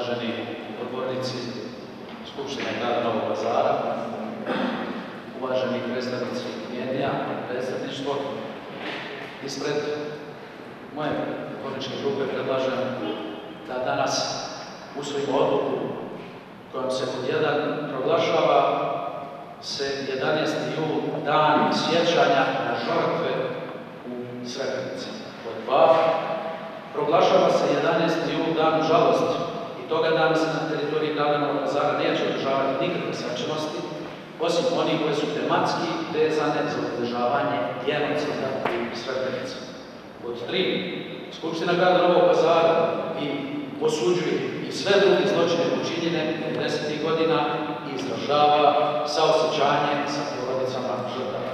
uvaženi odbornici Skupštine grada Novog Pazara, uvaženi predstavnici medija, predstavništvo, ispred moje odborničke grupe predlažem da danas usvojimo odluku kojom se pod 1 proglašava se 11. jul dan sjećanja na žrtve u Srebrenici. Pod 2 proglašava se 11. jul dan žalosti i toga dana se na teritoriji grada Novog Pazara neće održavati nikakve svečanosti, osim onih koje su tematski vezane za održavanje genocida u Srebrenici. Pod 3 Skupština grada Novog Pazara i osuđuje i sve druge zločine počinjene 90. godina i izražava saosećanje sa porodicama žrtava.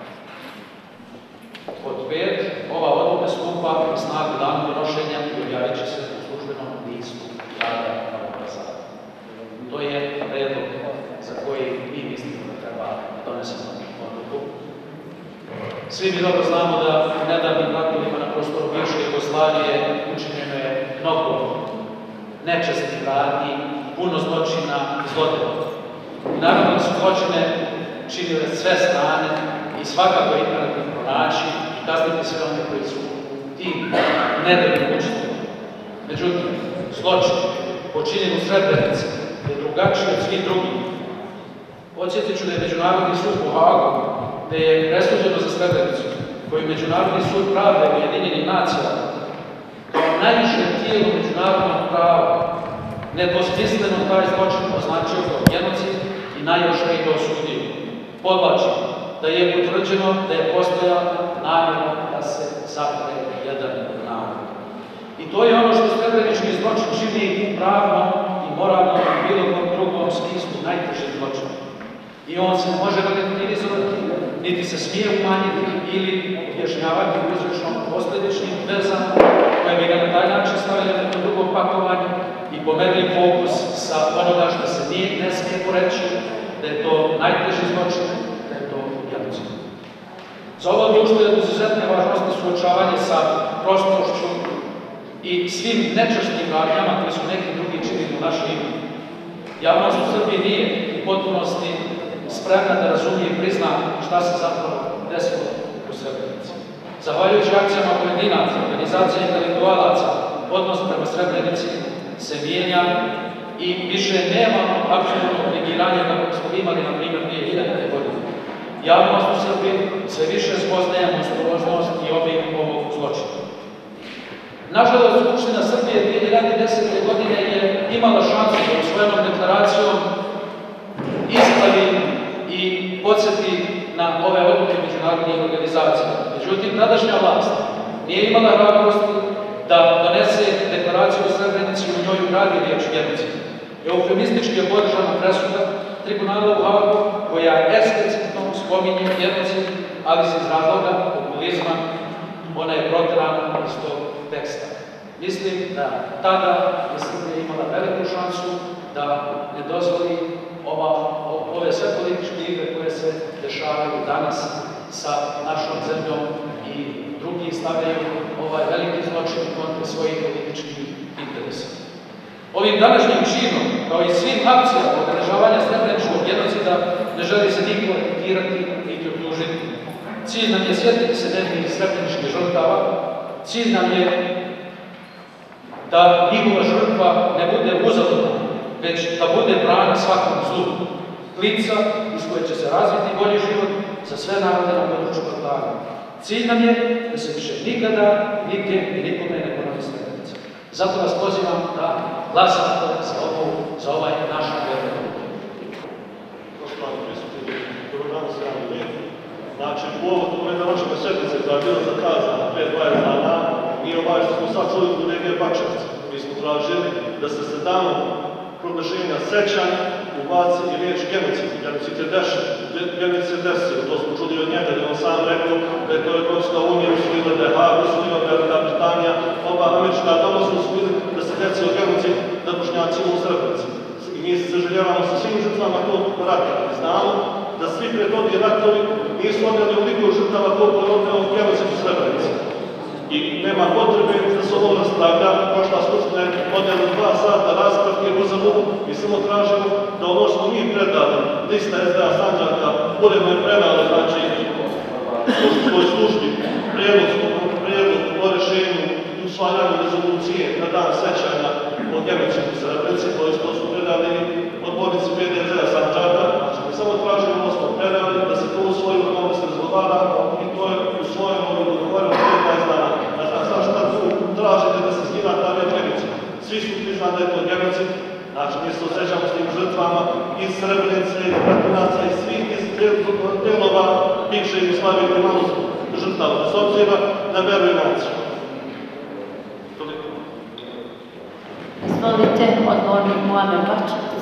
Pod 5 ova odluka stupa na snagu danom donošenja i objavit će se u službenom listu grada Novog Pazara. To je predlog za koji mi mislimo da treba donesemo odluku. Svi mi dobro znamo da u nedavnim ratovima na prostoru bivše Jugoslavije učinjeno je mnogo nečasnih radnji, puno zločina i zlodela. Naravno da su zločine činile sve strane i svakako je imperativ pronaći i kazniti sve one koji su tim nedelima učestvovali. Međutim, zločin počinjen u Srebrenici je drugačiji od svih drugih. Podsjetit ću da je Međunarodni sud u Hagu, gde je presuđeno za Srebrenicu, koji Međunarodni sud pravde Ujedinjenih nacija kao najviše tijelo međunarodnog prava nedvosmisleno taj zločin označio kao genocid i najoštrije ga osudio. Podvlačim da je utvrđeno da je postojala namjera da se zatvore jedan narod. I to je ono što srebrenički zločin čini u pravnom i moralnom i bilo kom drugom smislu najtežim zločinom. I on se ne može relativizovati, niti se smije umanjiti ili objašnjavati uzročno-posledičnim vezama koje bi ga na taj način stavili na neko drugo pakovanje i pomerili fokus sa onoga što se ne smije poreći, da je to najteži zločin, da je to genocid. Za ovo društvo je izuzetne važnosti suočavanje sa prošlošću i svim nečasnim radnjama koje su neki drugi činili u našoj ime. Javnost u Srbiji nije u potpunosti spremna da razumije i prizna šta se zapravo desilo u Srebrenici. Zahvaljujući akcijama pojedinaca, organizacija intelektualaca, odnos prema Srebrenici se mijenja i više nema apsolutnog negiranja kako smo imali, na primjer, 2000. godine. Javnost u Srbiji sve više spoznaje monstruoznost i obim ovog zločina. Nažalost, Skupština Srbije 2010. godine je imala šansu da svojom deklaracijom ispravi i podsjeti na ove odluke međunarodnih organizacija. Međutim, tadašnja vlast nije imala hrabrosti da donese deklaraciju o Srebrenici i u njoj ugradi riječ genocid. Eufemistički je podržana presuda tribunala u Hagu koja eksplicitno spominje genocid, ali se iz razloga populizma ona je proterana iz tog teksta. Mislim da tada je Srbija imala veliku šansu da ne dozvoli ove sve političke igre koje se dešavaju danas sa našom zemljom i drugi stavljaju ovaj veliki zločin kontra svojih političkih interesa. Ovim današnjim činom, kao i svim akcijama obeležavanja srebreničkog genocida, ne želi se niko reketirati niti optužiti. Cilj nam je sjetiti se nevinih srebreničkih žrtava, cilj nam je da njihova žrtva ne bude uzaludna, već da bude brana svakom zlu, klica iz koje će se razviti bolji život za sve narode na području Balkana. Cilj nam je da se više nikada, nigdje i nikome ne ponovi Srebrenica. Zato vas pozivam da glasate za ovaj naš predlog. Poštovani prisutni, dobro dan svima ljudi. Znači, u ovom ove današnje sednice koja je bila zakazana pre 20 dana, mi što smo sad čuli u regije Bačevca. Mi smo tražili da se sa danom proglašenja sećanja ubaci i riječ genocid. Genocid je desio, to smo čuli od njega, da je on sam rekao da je to Evropska unija usvojila, da je Hag usvojila, Velika Britanija, oba američka doma su usvojili da se desio genocid nad Bošnjacima u Srebrenici. I mi se zaželjavamo sa svim žrtvama tog rata. Znamo da svi prethodni ratovi nisu odneli ovoliko žrtava koliko je odneo genocid u Srebrenici. I nema potrebe da se ovo raspravlja, prošla skupština je odjela 2 sata raspravke uzalud i samo tražimo da ono što mi predali, lista SDA Sandžaka, uredno je predala, znači, svoj službi, prijedlog o rešenju i usvajanju rezolucije na dan sećanja o genocidu u Srebrenici, koji su predali odbornici PDZ-a Sandžaka, znači mi samo tražimo ono smo predali, da se to usvoji u ovom se razgovara i to je usvojeno i dogovoreno 15 dana. Ne znam sad šta tu tražite da se skida ta riječ genocid. Svi su priznali da je to genocid, znači mi se osjećamo s tim žrtvama iz Srebrenice, iz Bratinaca, iz svih iz delova bivše Jugoslavije koji imamo žrtava, bez obzira na veru i naciju. Izvolite, odbornik Muamer Bačevac.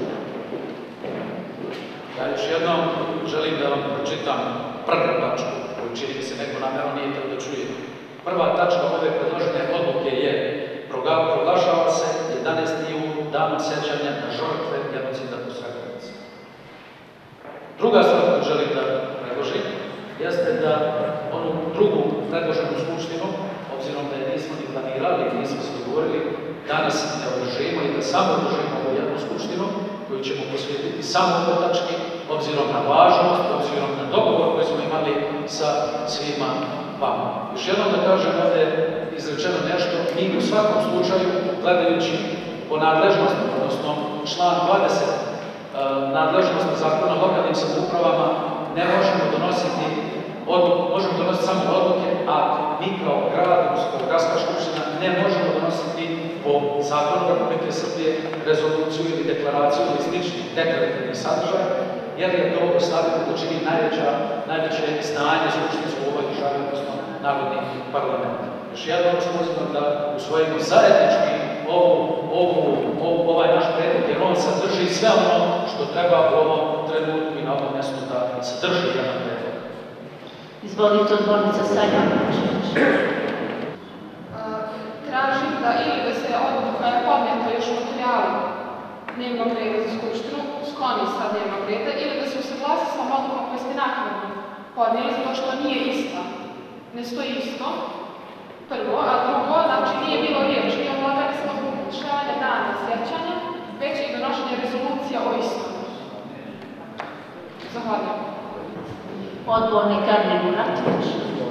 Ja još jednom želim da vam pročitam prvu tačku, koju čini mi se neko namjerno nije htio da čuje. Prva tačka ove predložene odluke je: proglašava se 11. jun danom sećanja na žrtve genocida u Srebrenici. Druga stvar koju želim da predložim jeste da onu drugu predloženu skupštinu, obzirom da je nismo ni planirali, nismo se dogovorili, danas ne održimo i da samo održimo ovu jednu skupštinu koju ćemo posvetiti samo ovoj tački, obzirom na važnost, obzirom na dogovor koji smo imali sa svima vama. Još jednom da kažem, ovdje je izrečeno nešto, mi u svakom slučaju, gledajući po nadležnosti, odnosno član 20 nadležnosti zakona o lokalnim samoupravama, ne možemo donositi odluku, možemo donositi samo odluke, a mi kao grad, odnosno kao gradska skupština, ne možemo donositi po zakonu Republike Srbije rezoluciju ili deklaraciju ili sličnih deklarativnih sadržaja, jer je to stavljeno da čini najveće znanje skupštinsko u ovoj državi, odnosno Narodni parlament. Još jednom vas pozivam da usvojimo zajednički ovaj naš predlog, jer on sadrži sve ono što treba u ovom trenutku i na ovom mjestu da sadrži jedan predlog. Izvolite, odbornica Sanja Bačevac. Tražim da ili da se odluka koja je podnijeta još u materijalu dnevnog reda za skupštinu skloni sa dnevnog reda ili da se usaglasi sa odlukom koju ste naknadno podnijeli, zato što nije ista. Ne stoji isto, prvo, a drugo, znači nije bilo riječi o odlaganju samo zbog uključivanja dana sjećanja, već i donošenje rezolucija o istom. Zahvaljujem. Odbornik Armin Muratović.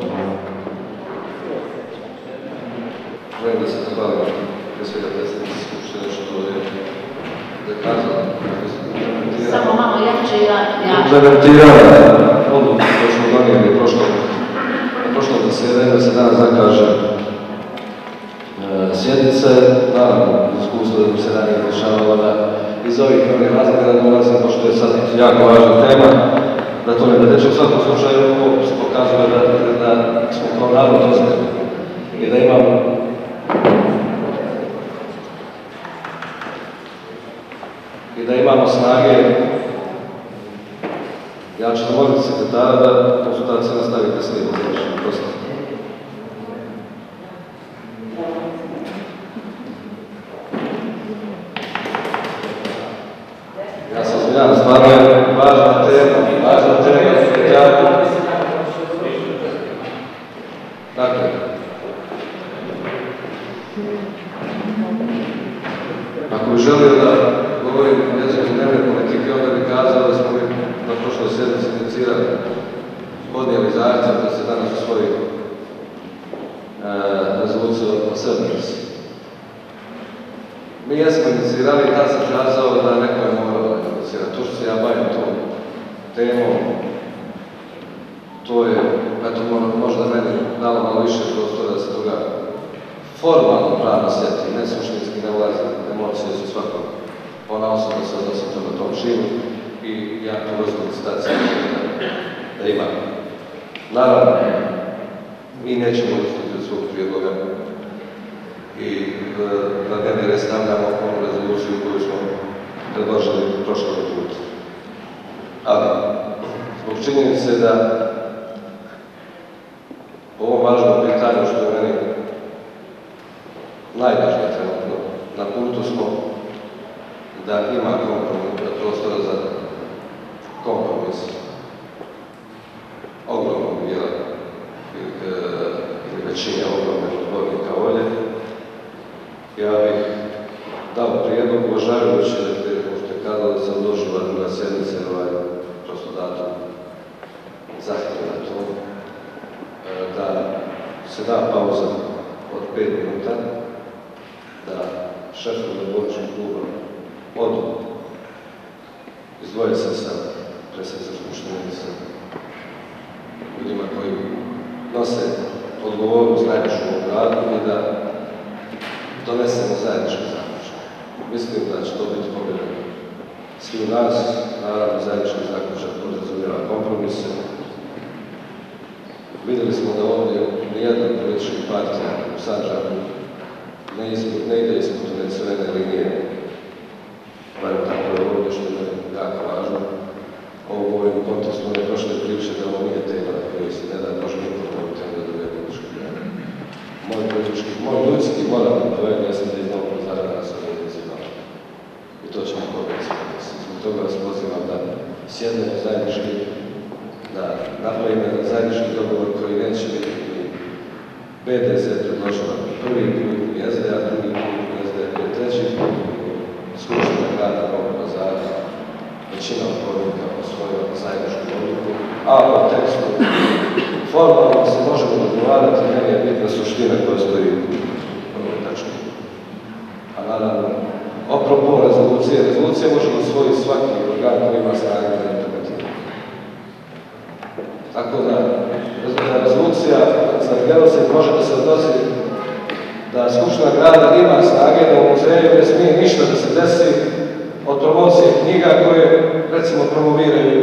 Želim da se zahvalim prije svega predstavnici Skupštine što je zakazala. Samo malo jače i implementirala odluku koju smo donijeli na prošlom zasjedanju da se danas zakaže sjednice. Naravno, iskustvo da se ranije dešavalo da iz ovih novih razloga da dolazim, pošto je sad jako važna tema, da to ne preteče. U svakom slučaju, ovo se pokazuje da smo kao narod ozbiljni i da imamo snage. Ja ću zamoliti sekretara da konsultacije nastavi kasnije da završimo. Prosto. Ja se izvinjavam, stvarno je važna tema. Dakle, ako bi želio da govorim o jeziku dnevne politike, onda bi kazao da smo mi na prošloj sjednici inicirali, podnijeli zahtjev da se danas usvoji rezolucija o Srebrenici. Mi jesmo inicirali i tad sam kazao da neko je morao da inicirati. To što se ja bavim tom temom, to je, eto, možda meni dalo malo više prostora da se toga formalno pravno sjeti, ne suštinski, ne ulazi, emocije su svakog ona osoba se odnosi prema tom činu i ja tu vrstu licitacije da imam. Naravno, mi nećemo odustati od svog prijedloga i na dnevni red stavljamo onu rezoluciju koju smo predložili prošlog puta. Ali, zbog činjenice da o ovom važnom pitanju što je meni najvažnije trenutno, na putu smo da ima prostora za kompromis ogromnog dijela ili većine ogromne odbornika ovdje, ja bih dao prijedlog, uvažavajući da ste kazali da se odložila druga sjednica, jer prosto datum zahtjeva to, da se da pauza od 5 minuta, da šefovi odborničkog kluba odu, izdvoje se sa predsjednice skupštine i sa ljudima koji nose odgovornost najvišu u gradu i da donesemo zajednički zaključak. Mislim da će to biti pobjeda svi u nas, naravno zajednički zaključak podrazumijeva kompromise. Vidjeli smo da ovdje nijedna politička partija u Sandžaku ne ide ispod one crvene linije, barem tako je ovdje, što je jako važno. Ovo govorim u kontekstu one prošle priče da ovo nije tema koji se ne da može niko povoditi onda do političkog grada. Moj ljudski moram dovedi, ja sam da iz Novog Pazara nas organizirao. I to ćemo pobjeti. Zbog toga vas pozivam da sjednemo zajednički, da napravimo jedan zajednički dogovor koji neće biti BDZ predložila prvi put, ni SDA drugi put, ni SDP treći put, Skupština grada Novog Pazara, većina odbornika osvojila zajedničku odluku, a o tekstu formalno se možemo dogovarati, meni je bitna suština koja stoji u prvoj tački. A naravno, apropo rezolucije može osvojiti svaki organ koji ima snage da implementira. Tako da, rezolucija za genocid može da se odnosi da Skupština grada ima snage da u muzeju ne smije ništa da se desi od promocije knjiga koje, recimo, promoviraju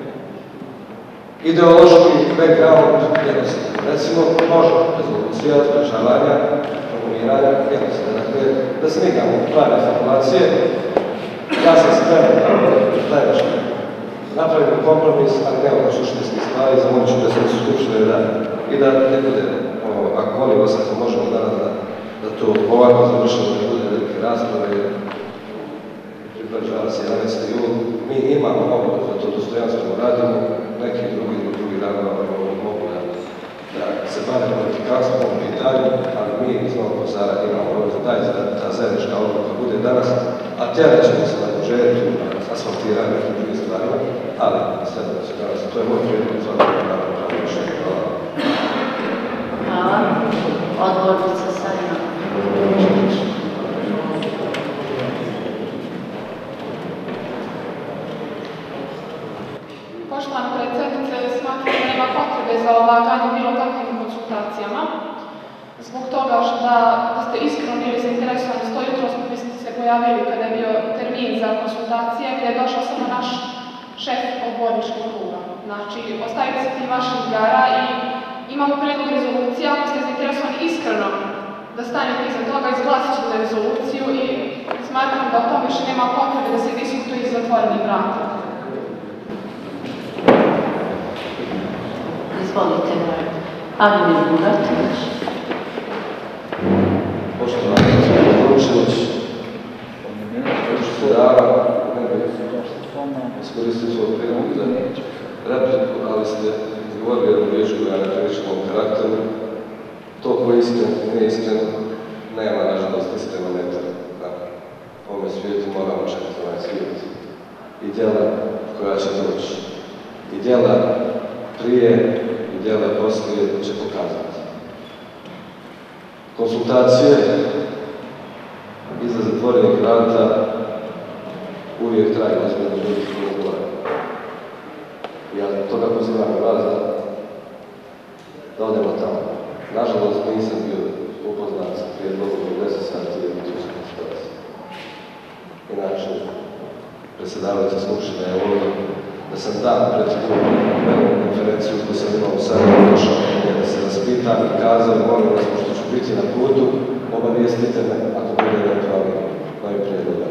ideološki background genocida. Recimo, može rezolucija sprečavanja, promoviranja genocida. Dakle, da snimamo prave informacije, ja sam spreman da napravimo kompromis, ali ne ono suštinskih stvari, zamolit ću predsjednicu Skupštine i da ne bude, ako molim vas, ako možemo danas da to ovako završimo, da bude velike rasprave, približava se 11. jul, mi imamo obavezu da to dostojanstveno radimo, neki drugi radimo mogu da se bave politikanstvom u pitanju, ali mi iz Novog Pazara imamo obavezu da ta zajednička odluka bude danas, a tjerat ćemo se na budžetu, asfaltiranje i drugim stvarima, ali sve da se danas, to je moj prijedlog za naravno pravo rješenje. Hvala. Hvala. Odbornica Sanja. Poštovana predsjednice, smatram da nema potrebe za odlaganje bilo kakvim konsultacijama. Zbog toga da ste iskreno bili zainteresovani, sto jutros biste se pojavili kada je bio termin za konsultacije, gdje je došao samo naš šef odborničkog kluba. Znači, ostavite se tih vaših igara i imamo predlog rezolucije, ako ste zainteresovani iskreno da stanete iza toga, izglasit ćete rezoluciju i smatram da o tom više nema potrebe da se diskutuje iz zatvorenih vrata. Izvolite, Admir Muratović. Poštovani gospodin Vučević, što dana, ne bih iskoristio svoju priliku za repliku, ali ste govorili jednu riječ koja je na priličnom karakteru. To koji je iskren, nije iskren, nema, nažalost, iskreno metar. Na ovome svijetu moramo čekati ovaj svijet. I djela koja će doći. I djela prije i djela poslije će pokazati. Konsultacije iza zatvorenih vrata uvijek traju ozbiljno ljudi koji govore. Ja toga pozivam vas da odemo tamo. Nažalost, nisam bio upoznat sa prijedlogom u 10 sati jednu tužnu situaciju. Inače, predsjedavajuća skupština je ovdje da sam dan pred tu veliku konferenciju koju sam imao u Sarajevu došao da se raspitam i kazao, molim vas, pošto ću biti na putu, obavijestite me ako bude eventualni novi prijedloga.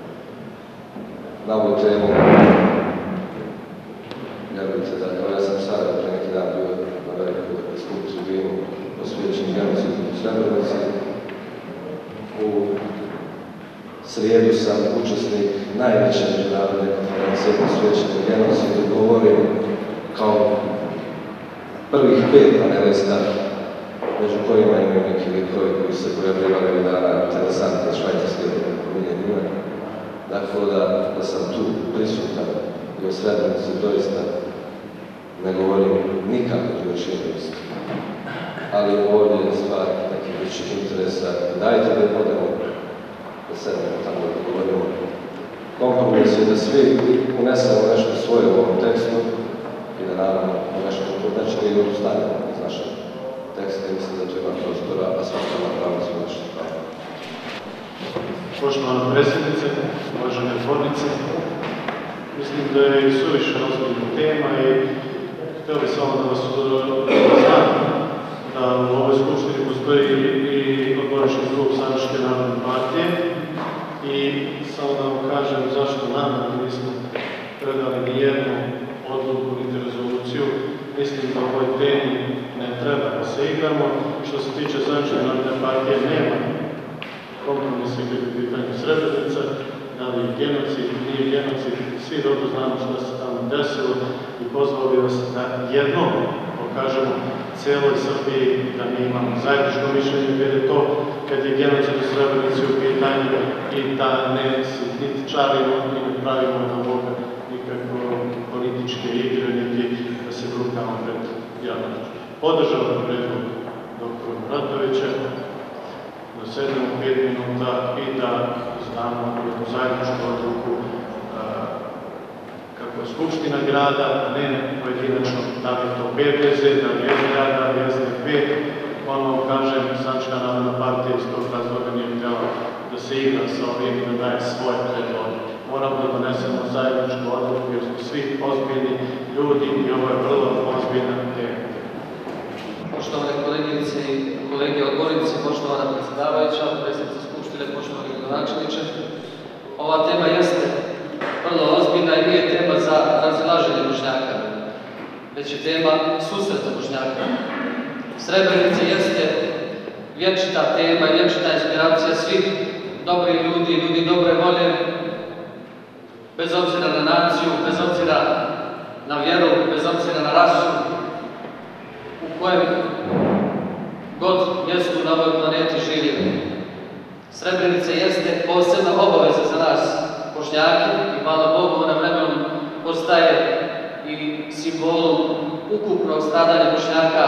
Na ovu temu, vjerujte da, ja sam u Sarajevu pre neki dan bio na veliku skup tribinu posvećen genocidu u Srebrenici. U srijedu sam učesnik najveće međunarodne konferencije posvećene genocidu, govorim kao prvih 5 panelista među kojima imaju neki likovi koji se pojavljivali ovih dana, interesantne švajcarske pominjenjima. Dakle, da sam tu prisutan i o Srebrenici doista ne govorim nikako drugačije isto. Ali ovdje je stvar nekih većih interesa. Dajte da podemo da sedemo tamo da govorimo. Kompromis je da svi unesemo nešto svoje u ovom tekstu i da naravno nešto neće da odustanemo iz našeg teksta i mislim da to ima prostora, a svaka napravimo sve nešto pravo. Poštovana predsjednice, uvažene tvornice, mislim da je suviše ozbiljna tema i htio bih samo da vas znam da u ovoj skupštini postoji i odbornički klub Sandžačke narodne partije i samo da vam kažem zašto nama nismo predali ni jednu odluku niti rezoluciju. Mislim da u ovoj temi ne treba da se igramo. Što se tiče Sandžačke narodne partije, nema kompromisa kada je u pitanju Srebrenica, da li je genocid, nije genocid, svi dobro znamo što se tamo desilo i pozvao bih vas da jednom pokažemo cijeloj Srbiji da mi imamo zajedničko mišljenje, jer je to kad je genocid u Srebrenici u pitanju i da ne niti čarimo i ne pravimo na Boga nikakve političke igre, niti da se brukamo pred javnošću. Podržavam predlog dr. Muratovića, da sedemo 5 minuta i da znamo jednu zajedničku odluku kako je Skupština grada, a ne pojedinačno da li je to PPZ, da li je grad, da li je SDP. Ponovo kažem, Sandžačka narodna partija iz tog razloga nije htjela da se igra sa ovim i da daje svoje predloge. Moramo da donesemo zajedničku odluku jer smo svi ozbiljni ljudi i ovo je vrlo ozbiljna tema. Poštovane koleginice i kolege odbornici, poštovana predsjedavajuća, predsjednica Skupštine, poštovani gradonačelniče. Ova tema jeste vrlo ozbiljna i nije tema za razilaženje Bošnjaka, već je tema susreta Bošnjaka. Srebrenica jeste vječita tema i vječita inspiracija svih dobrih ljudi, ljudi dobre volje, bez obzira na naciju, bez obzira na vjeru, bez obzira na rasu, u kojem god mjestu na ovoj planeti živimo. Srebrenica jeste posebna obaveza za nas, Bošnjake, i hvala Bogu, ona vremenom postaje i simbolom ukupnog stradanja Bošnjaka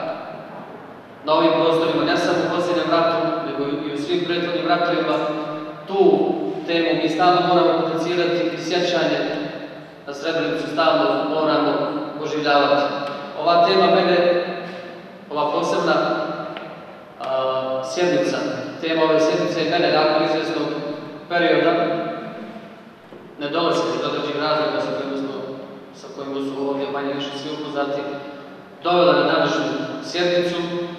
na ovim prostorima, ne samo u posljednjem ratu, nego i u svim prethodnim ratovima. Tu temu mi stalno moramo potencirati i sjećanje na Srebrenicu stalno moramo oživljavati. Ova tema mene, ova posebna sjednica, tema ove sjednice je mene nakon izvjesnog perioda, ne dolazi iz određenih razloga sa kojima su ovdje manje više svi upoznati, dovela na današnju sjednicu,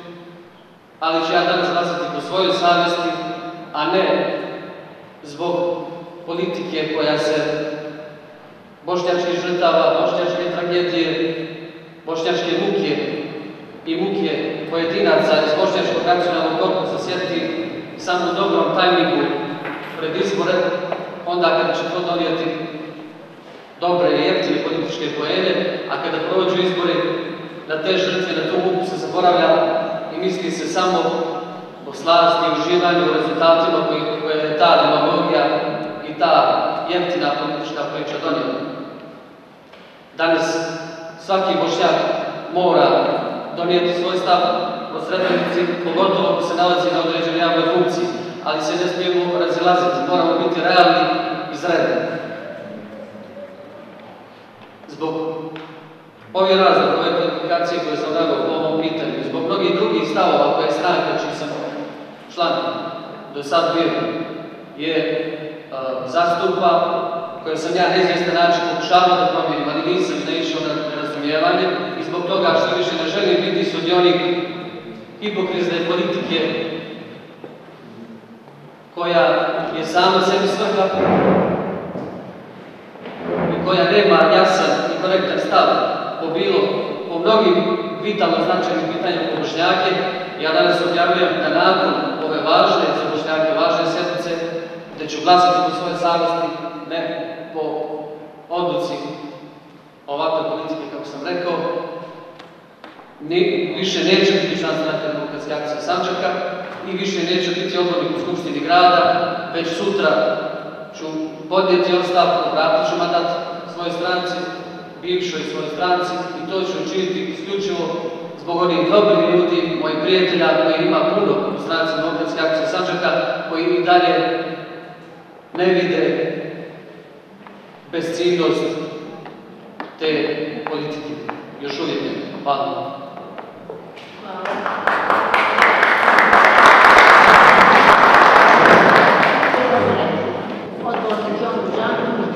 ali ću ja danas glasati po svojoj savjesti, a ne zbog politike koja se bošnjačkih žrtava, bošnjačke tragedije, bošnjačke muke i muke pojedinaca iz bošnjačkog nacionalnog korpusa sjeti samo u dobrom tajmingu pred izbore, onda kada će to donijeti dobre i jeftine političke poene, a kada prođu izbori, na te žrtve, na tu muku se zaboravlja i misli se samo o slasti i uživanju, o rezultatima koje je ta demagogija i ta jeftina politička priča donijela. Danas svaki Bošnjak mora donijeti svoj stav o Srebrenici, pogotovo ako se nalazi na određenoj javnoj funkciji, ali se ne smijemo razilaziti, moramo biti realni i zreli. Zbog ovih razloga, ove kvalifikacije koje sam naveo po ovom pitanju, zbog mnogih drugih stavova koje stranka, čiji sam član do sad bio, je zastupa, koje sam ja na izvjestan način pokušavao da promijenim, ali nisam naišao na nerazumijevanje i zbog toga što više ne želim biti sudionik hipokrizne politike koja je sama sebi svrha i koja nema jasan i korektan stav po mnogim vitalno značajnim pitanjima po Bošnjake. Ja danas objavljujem da nakon ove važne za Bošnjake važne sjednice, da ću glasati po svoje savjesti, ne po odluci ovakve politike, kako sam rekao. više neće biti član Stranke demokratske akcije Sandžaka i više neće biti odbornik u Skupštini grada, već sutra ću podnijeti ostavku, vratit ću mandat svojoj stranci, bivšoj svojoj stranci i to ću učiniti isključivo zbog onih dobrih ljudi, mojih prijatelja koji ima puno u Stranci demokratske akcije Sandžaka, koji i dalje ne vide bezciljnost te politike. Još uvijek ne. Hvala. Odbornik Jovan Božanović.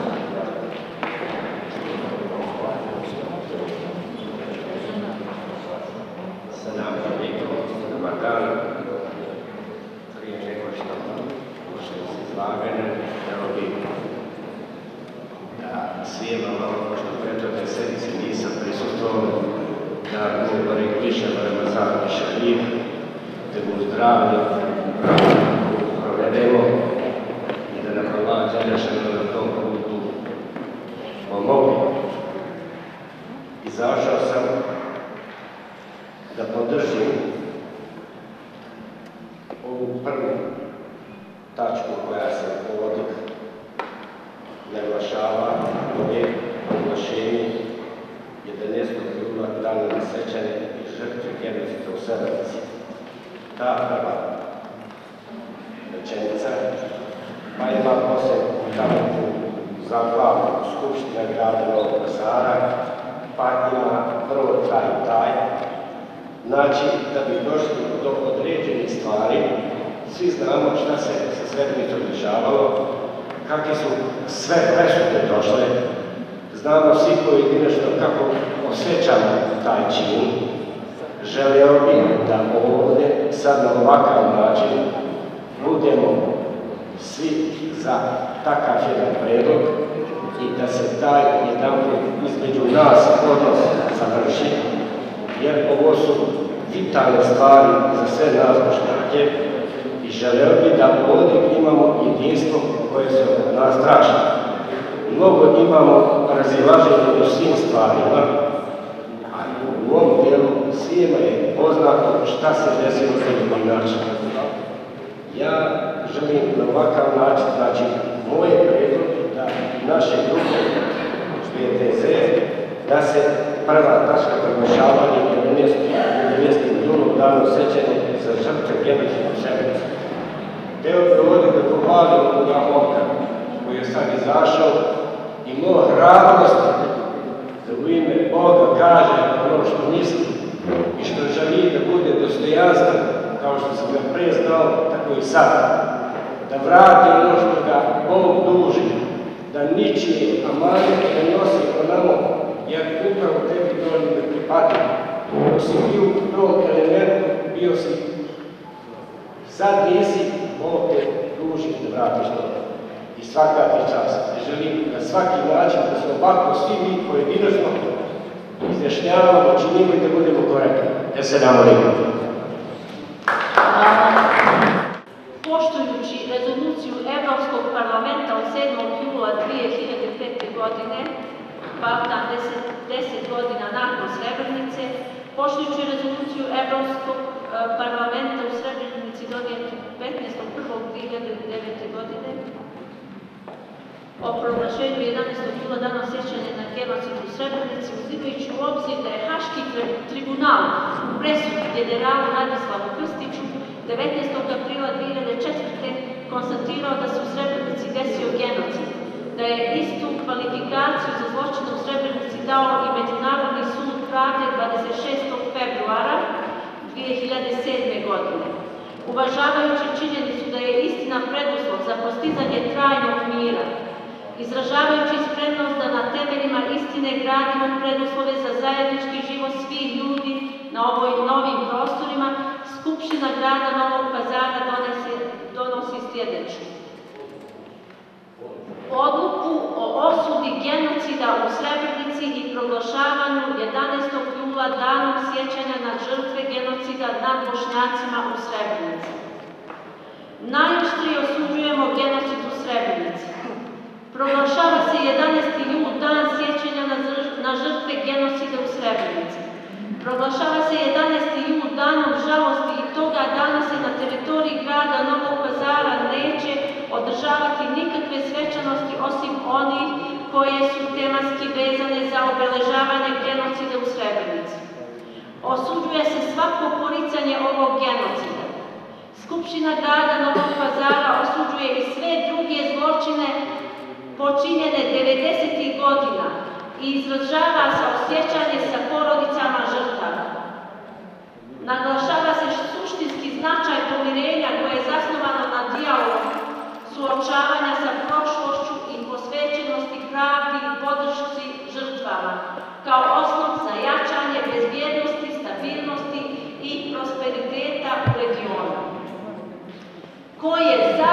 Salam alaikum, dobar dan. Prije nego što počnem s izlaganjem, htjelo bih da svima malo što prethodne sedmice nisam prisustvovao, da govorim više Ramazan i Šarif, da mu zdravlje provedemo i da nam Allah Đelešanu na tom putu pomogne. Izašao sam da podržim ovu prvu tačku koja se povodi naglašavanje oglašenje 11. jula dana na sećanje i žrtve genocida u Srebrenici. Ta prva rečenica pa ima posebnu talentu za glavu Skupština grada Novog Pazara, pa ima prvo taj. Znači, da bi došli do određenih stvari, svi znamo šta se sa Srebrenicom dešavalo, kakve su sve presude došle, znamo svi pojedinačno kako osjećamo taj čin. Želeo bih da ovdje sad na ovakav način budemo svi za takav jedan predlog i da se taj jedan između nas odnos završi, jer ovo su vitalne stvari za sve nas Bošnjake i želeo bih da ovdje imamo jedinstvo koje se od nas traži. Mnogo imamo razilaženje u svim stvarima, a u ovom dijelu svima je poznato šta se desilo na ovaj način. Ja želim na ovakav način, znači moje predlog da naše grupe PTZ, da se prva tačka proglašavanja 11. julom danu sećanja za žrtve genocida u Srebrenici. Teo bih ovdje da pohvalim ovoga momka koji je sad izašao i imao hrabrosti da u ime Boga kaže ono što misli i što želi da bude dostojanstven, kao što sam ga pre znao, tako i sad. Da vrati ono što ga Bog duži, da ničije amanet ne nosi o nama, jer upravo tebi to ne pripada. Dok si bio u tom elementu, bio si, sad nisi, Bog te duži da vratiš to. I svakaki čas. Želim na svaki način da se ovako svi mi pojedinačno izjašnjavamo, činimo i da budemo korektni. Ja se damo nekako. Poštujući rezoluciju Evropskog parlamenta od 7. jula 2005. godine, Balkan 10 godina nakon Srebrenice, poštujući rezoluciju Evropskog parlamenta u Srebrenici donijetu 15.1.2009. godine, o proglašenju 11. jula dana sjećanja na genocid u Srebrenici, uzimajući u obzir da je Haški tribunal u presudi generalu Radislavu Krstiću 19. aprila 2004. konstatirao da se u Srebrenici desio genocid, da je istu kvalifikaciju za zločine u Srebrenici dao i Međunarodni sud pravde 26. februara 2007. godine. Uvažavajući činjenicu da je istina preduslov za postizanje trajnog mira, izražavajući spremnost da na temeljima istine gradimo preduslove za zajednički život svih ljudi na novim prostorima, Skupština grada Novog Pazara donosi sljedeću. Odluku o osudi genocida u Srebrenici i proglašavanju 11. jula danom sjećanja na žrtve genocida nad Bošnjacima u Srebrenici. Najoštrije osuđujemo genocid u Srebrenici. Proglašava se 11. jul dan sjećanja na žrtve genocida u Srebrenici. Proglašava se 11. jul danom žalosti i toga dana se na teritoriji grada Novog Pazara neće održavati nikakve svečanosti osim onih koje su tematski vezane za obeležavanje genocida u Srebrenici. Osuđuje se svako poricanje ovog genocida. Skupština grada Novog Pazara osuđuje i sve druge zločine počinjene 90. godina i izražava saosjećanje sa porodicama žrtava. Naglašava se suštinski značaj pomirenja koje je zasnovano na dijalogu, suočavanja sa prošlošću i posvećenosti pravdi i podršci žrtvama, kao osnov za jačanje bezbjednosti, stabilnosti i prosperiteta u regionu. Ko je za?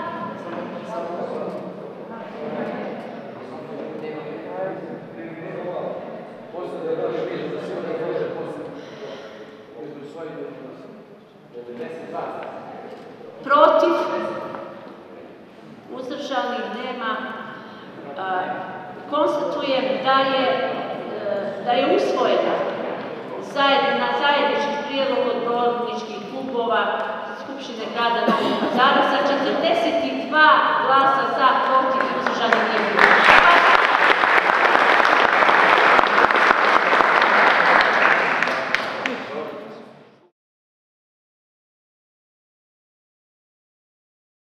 Protiv? Uzdržanih nema. Konstatujem da je usvojena zajednički prijedlog odborničkih klubova Skupštine grada Novog Pazara sa 42 glasa za, protiv i uzdržanih nema.